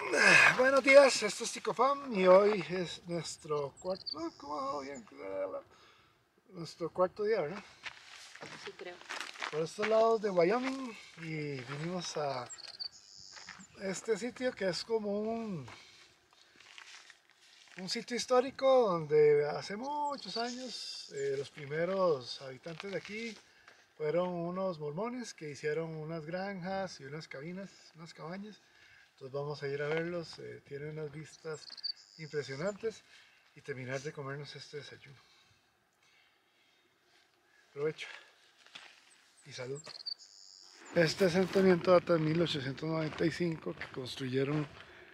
Buenos días, esto es Ticofam y hoy es nuestro cuarto día, ¿verdad? Sí, creo. Por estos lados de Wyoming y vinimos a este sitio que es como un sitio histórico donde hace muchos años los primeros habitantes de aquí fueron unos mormones que hicieron unas granjas y unas cabinas, unas cabañas. Entonces vamos a ir a verlos, tienen unas vistas impresionantes y terminar de comernos este desayuno. Provecho y salud. Este asentamiento data de 1895, que construyeron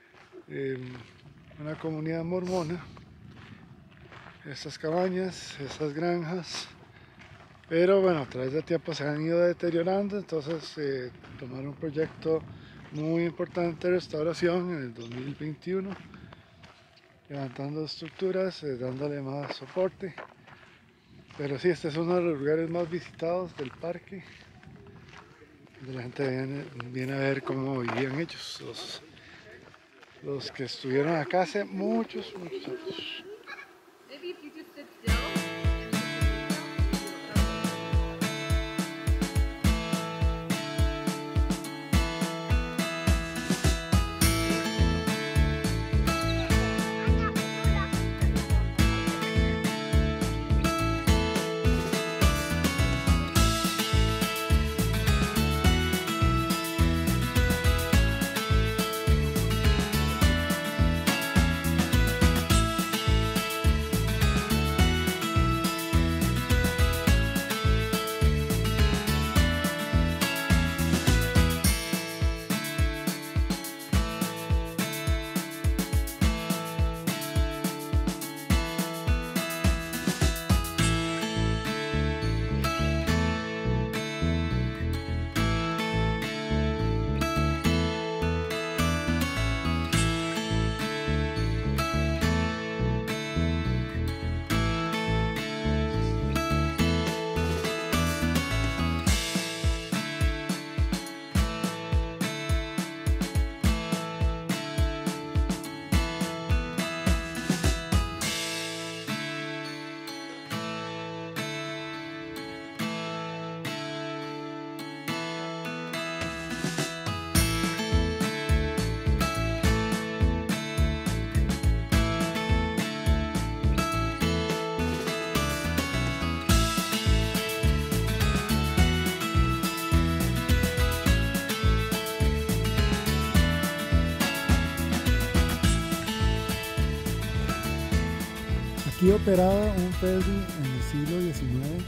una comunidad mormona. Estas cabañas, estas granjas, pero bueno, a través del tiempo se han ido deteriorando, entonces tomaron un proyecto muy importante de restauración en el 2021, levantando estructuras, dándole más soporte. Pero sí, este es uno de los lugares más visitados del parque, donde la gente viene a ver cómo vivían ellos, los que estuvieron acá hace muchos años. Aquí operaba un ferry en el siglo XIX,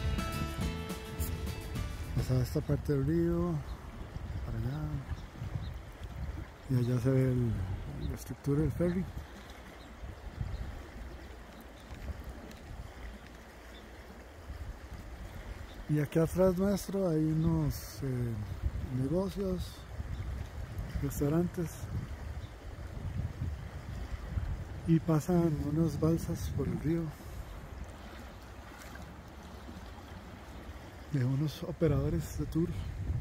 pasaba esta parte del río, para allá, y allá se ve la estructura del ferry. Y aquí atrás nuestro hay unos negocios, restaurantes, y pasan unas balsas por el río de unos operadores de tour.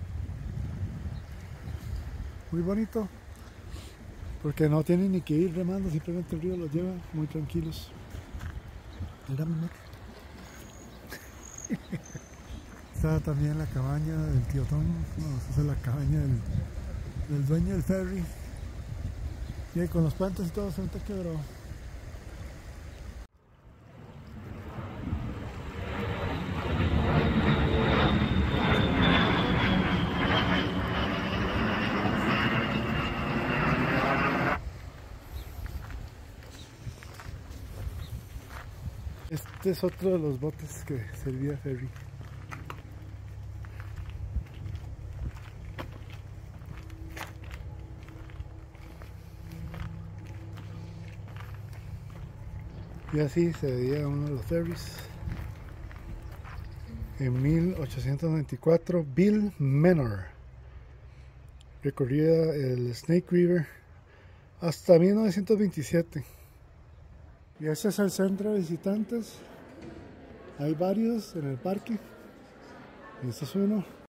Muy bonito, porque no tienen ni que ir remando, simplemente el río los lleva muy tranquilos. Mira, mi meca. Está también la cabaña del tío Tom, no, esa es la cabaña del dueño del ferry. Y con los puentes y todo se está quebrado. Este es otro de los botes que servía ferry. Y así se veía uno de los ferries. En 1894, Bill Menor recorría el Snake River hasta 1927. Y este es el centro de visitantes. Hay varios en el parque. Este es uno.